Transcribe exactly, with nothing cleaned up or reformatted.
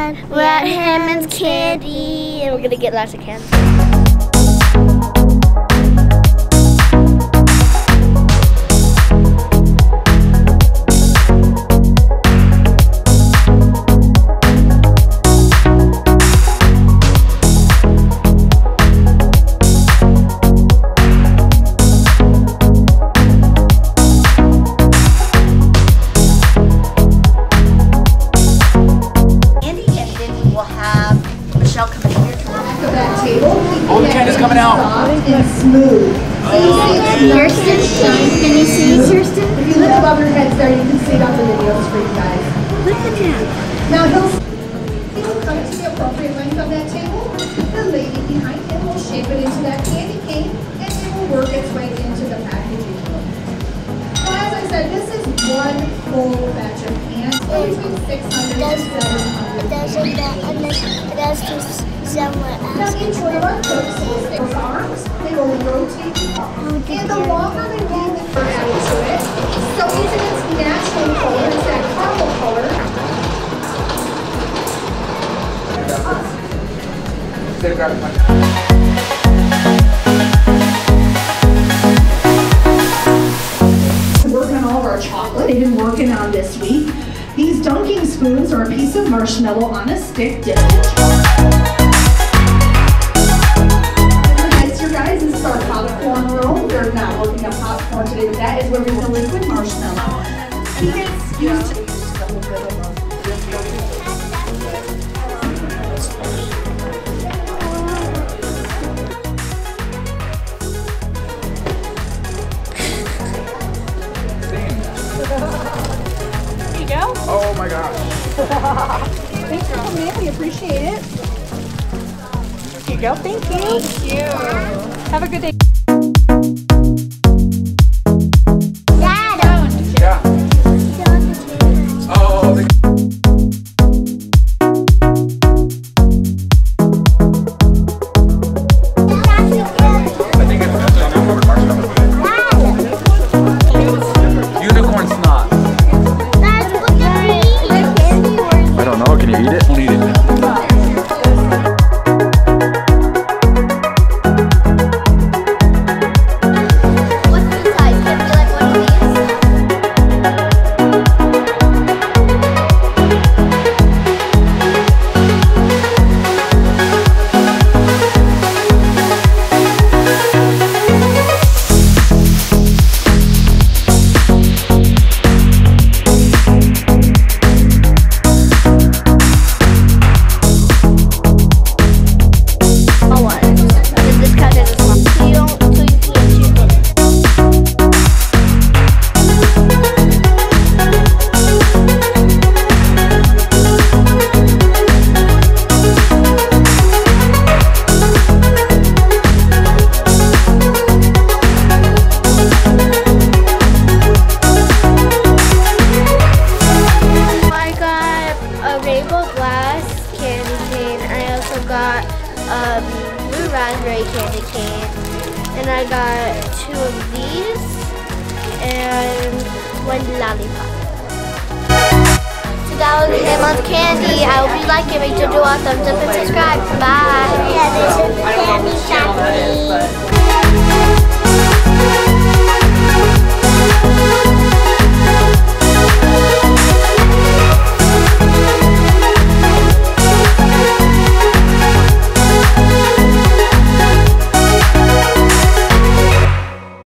everyone. We're at Hammond's Candy, and we're gonna get lots of candy. Oh, the candy's coming out. And smooth. So you see Kirsten, can you see Kirsten? If you look above your heads there, you can see it on the video screen, guys. Look at that. Now he'll, he will come to the appropriate length of that table. The lady behind him will shape it into that candy cane, and it will work its way into the packaging. So as I said, this is one full batch of cans, between six hundred and seven hundred. It does it that, and then it does to somewhere Now else. each one of our cooks will stick their arms, they will rotate up. And the longer they leave the first into it, so using its natural color, it's that caramel color. Working on all of our chocolate, they've been working on this week. These dunking spoons are a piece of marshmallow on a stick dipped in chocolate. Guys, this is our popcorn room. They're not working on popcorn today, but that is where we put the liquid marshmallow. He gets used to the whole bit of There you go. Oh my gosh. Thanks for coming in. We appreciate it. Here you go. Thank you. Thank you. Have a good day. Dad, Yeah. Oh, the I think it's actually not covered marshmallow. Unicorn snot. that's what the candy was. I don't know. Can you eat it? I'll eat it. Got a blue raspberry candy cane, and I got two of these and one lollipop. So that was Hammond's Candy. I hope you like it. Make sure to do a thumbs up and subscribe. Bye. Yeah, this is the Candy Factory.